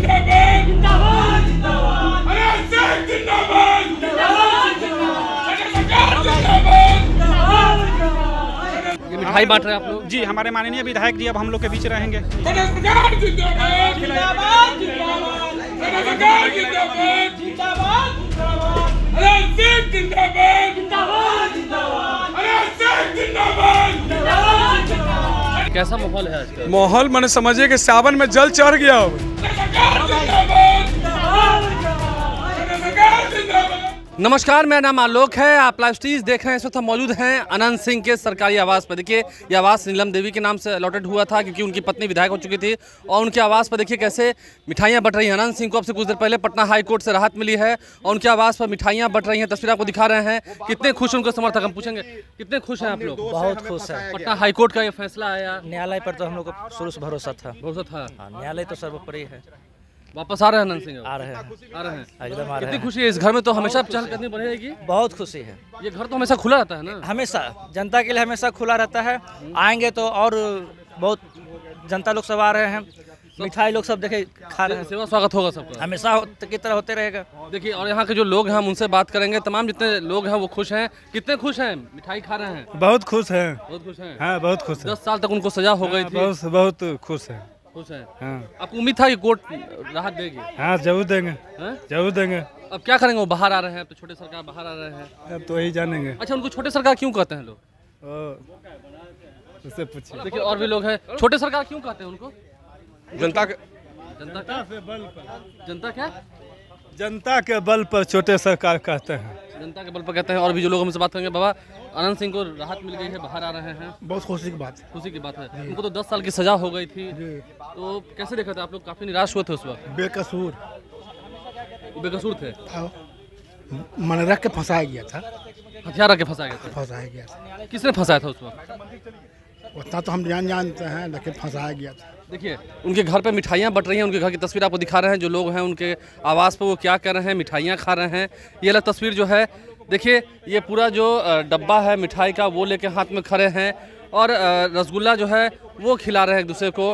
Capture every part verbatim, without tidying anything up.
जिंदाबाद जिंदाबाद जिंदाबाद अरे सिंह जिंदाबाद जिंदाबाद जिंदाबाद जिंदाबाद। ये मिठाई बांट रहे हैं आप लोग? जी, हमारे माननीय विधायक जी अब हम लोग के बीच रहेंगे। जिंदाबाद जिंदाबाद जिंदाबाद जिंदाबाद जिंदाबाद अरे सिंह जिंदाबाद जिंदाबाद जिंदाबाद अरे सिंह जिंदाबाद जिंदाबाद जिंदाबाद। कैसा माहौल है आज का? माहौल मैंने समझिए कि सावन में जल चढ़ गया हो। नमस्कार, मेरा नाम आलोक है। आप लाइव स्ट्रीज देख रहे हैं। इस वक्त हम मौजूद हैं अनंत सिंह के सरकारी आवास पर। देखिए, ये आवास नीलम देवी के नाम से अलॉटेड हुआ था क्योंकि उनकी पत्नी विधायक हो चुकी थी और उनके आवास पर देखिए कैसे मिठाइयाँ बट रही हैं। अनंत सिंह को अब से कुछ देर पहले पटना हाई कोर्ट से राहत मिली है और उनके आवास पर मिठाइयाँ बट रही हैं। तस्वीर आपको दिखा रहे हैं। कितने खुश उनको समर्थक, हम पूछेंगे कितने खुश हैं आप लोग? बहुत खुश है। पटना हाई कोर्ट का ये फैसला आया, न्यायालय पर तो हम लोग को शुरू से भरोसा था। भरोसा था? हाँ, न्यायालय तो सर्वोपरि है। वापस आ रहे हैं अनंत सिंह? आ रहे हैं, आ रहे हैं, एकदम आ रहे कितनी हैं। खुशी है। इस घर में तो हमेशा चहलकदमी बनी रहेगी? बहुत खुशी है। ये घर तो हमेशा खुला रहता है ना? हमेशा जनता के लिए हमेशा खुला रहता है। आएंगे तो और बहुत जनता लोग सब आ रहे हैं। मिठाई लोग सब देखे खा रहे हैं। सेवा स्वागत होगा सबका? हमेशा की तरह होते रहेगा। देखिए, और यहाँ के जो लोग हैं हम उनसे बात करेंगे। तमाम जितने लोग हैं वो खुश हैं। कितने खुश हैं? मिठाई खा रहे हैं? बहुत खुश है। बहुत खुश हैं? हाँ, बहुत खुश है। दस साल तक उनको सजा हो गई थी। बहुत बहुत खुश है। खुश हैं? हाँ, आपको उम्मीद था कि कोर्ट राहत देगी? हाँ, जरूर देंगे, हैं? जरूर देंगे। अब क्या करेंगे? वो बाहर आ रहे हैं, अब तो छोटे सरकार बाहर आ रहे हैं। अब तो वही जानेंगे। अच्छा, उनको छोटे सरकार क्यों कहते हैं लोग? ओ, उससे पूछिए। देखिए, और भी लोग हैं। छोटे सरकार क्यों कहते हैं उनको? जनता के जनता क्या? जनता क्या? जनता के बल पर छोटे सरकार कहते हैं। जनता के बल पर कहते हैं। और भी जो लोग हमसे बात करेंगे। बाबा, अनंत सिंह को राहत मिल गई है, बाहर आ रहे हैं। बहुत खुशी की बात है। खुशी की बात है। उनको तो दस साल की सजा हो गई थी, तो कैसे देखा था आप लोग? काफी निराश हुए थे उस वक्त? बेकसूर बेकसूर थे? मन रख के फंसाया गया था। हथियार रख के फंसाया गया था? फंसाया गया था। किसने फंसाया था उस वक्त? उतना तो हम जान जानते हैं, लेकिन फंसाया गया था। देखिए, उनके घर पे मिठाइयाँ बट रही हैं। उनके घर की तस्वीर आपको दिखा रहे हैं। जो लोग हैं उनके आवास पर वो क्या कर रहे हैं, मिठाइयाँ खा रहे हैं। ये अलग तस्वीर जो है, देखिए, ये पूरा जो डब्बा है मिठाई का वो लेके हाथ में खड़े हैं और रसगुल्ला जो है वो खिला रहे हैं एक दूसरे को।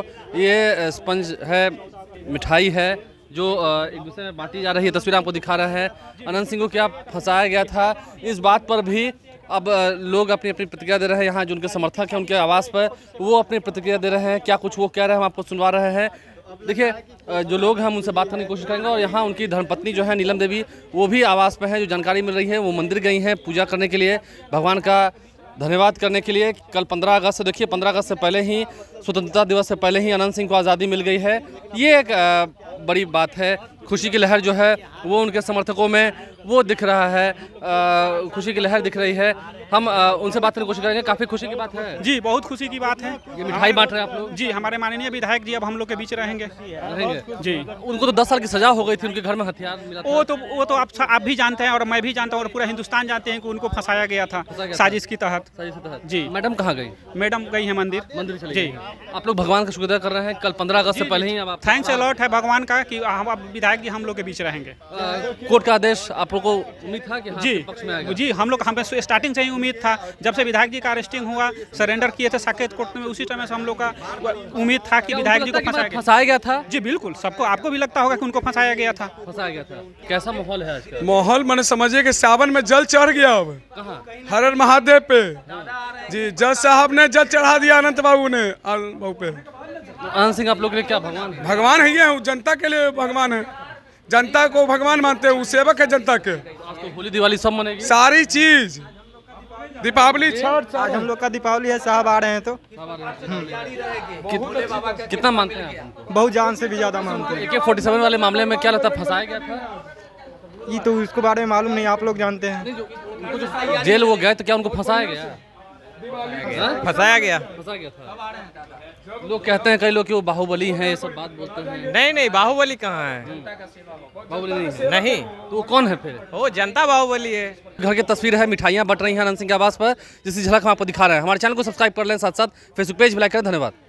ये स्पंज है, मिठाई है जो एक दूसरे में बांटी जा रही है। तस्वीर आपको दिखा रहे हैं। अनंत सिंह को क्या फंसाया गया था, इस बात पर भी अब लोग अपनी अपनी प्रतिक्रिया दे रहे हैं। यहाँ जो उनके समर्थक हैं उनके आवास पर वो अपनी प्रतिक्रिया दे रहे हैं। क्या कुछ वो कह रहे हैं हम आपको सुनवा रहे हैं। देखिए, जो लोग हैं हम उनसे बात करने की कोशिश करेंगे। और यहाँ उनकी धर्मपत्नी जो है नीलम देवी, वो भी आवास पर हैं। जो जानकारी मिल रही है वो मंदिर गई हैं पूजा करने के लिए, भगवान का धन्यवाद करने के लिए। कल पंद्रह अगस्त से, देखिए पंद्रह अगस्त से पहले ही, स्वतंत्रता दिवस से पहले ही अनंत सिंह को आज़ादी मिल गई है। ये एक बड़ी बात है। खुशी की लहर जो है वो उनके समर्थकों में वो दिख रहा है। आ, खुशी की लहर दिख रही है। हम आ, उनसे बात करने की कोशिश करेंगे। काफ़ी खुशी की बात है। जी, बहुत खुशी की बात है। ये मिठाई बांट रहे हैं आप लोग? जी, हमारे माननीय विधायक जी अब हम लोग के बीच रहेंगे। रहेंगे जी। उनको तो दस साल की सजा हो गई थी, उनके घर में हथियार मिला था। वो तो वो तो आप आप भी जानते हैं और मैं भी जानता हूँ और पूरा हिंदुस्तान जानते हैं कि उनको फंसाया गया था साजिश की तहत। साजिश के तहत? जी। मैडम कहाँ गई? मैडम गई है मंदिर। मंदिर चली जी। गई। आप लोग भगवान का शुक्रिया कर रहे हैं। कल पंद्रह अगस्त से पहले ही अब आप थैंक्स अलॉट है भगवान का कि हम अब विधायक जी हम लोग के बीच रहेंगे। कोर्ट का आदेश आप लोगों को उम्मीद था कि हाँ, जी पक्ष में आएगा? जी, हम लोग हमें स्टार्टिंग से ही उम्मीद था। जब से विधायक जी का अरेस्टिंग हुआ, सरेंडर किए थे साकेत कोर्ट में, उसी समय से हम लोग का उम्मीद था कि विधायक जी को फंसाया गया। फंसाया गया था? जी बिल्कुल, सबको, आपको भी लगता होगा कि उनको फंसाया गया था। फंसाया गया था। कैसा माहौल है आज का? माहौल मैंने समझिए कि सावन में जल चढ़ गया हो। कहाँ? हर हर महादेव पे जी, जज साहब ने जल चढ़ा दिया अनंत बाबू ने बाबू पे। अनंत सिंह आप लोग के लिए क्या भगवान है? भगवान है, ये जनता के लिए भगवान है। जनता को भगवान मानते हैं, वो सेवक है जनता के। आज तो होली दिवाली सब मनेगी? सारी चीज, दीपावली, छठ, आज हम लोग का दीपावली है। साहब आ रहे हैं तो कित, कितना मानते हैं आप उनको? बहुत जान से भी ज्यादा मानते हैं। ए के फोर्टी सेवन वाले मामले में क्या लगता है फंसाया गया था? ये तो उसके बारे में मालूम नहीं, आप लोग जानते हैं। नहीं, जो उनको जो जेल वो गए तो क्या उनको फंसाया गया? फंसाया गया फंसाया गया था। लोग कहते हैं, कई लोग कि वो बाहुबली हैं, ये सब बात बोलते हैं। नहीं नहीं, बाहुबली कहाँ है? बाहुबली नहीं है? नहीं, तो वो कौन है फिर? वो जनता बाहुबली है। घर की तस्वीर है, मिठाइयाँ बट रही हैं अनंत सिंह के आवास पर, जिसकी झलक हम आपको दिखा रहे हैं। हमारे चैनल को सब्सक्राइब कर लें, साथ साथ फेसबुक पेज भी लाइक करें। धन्यवाद।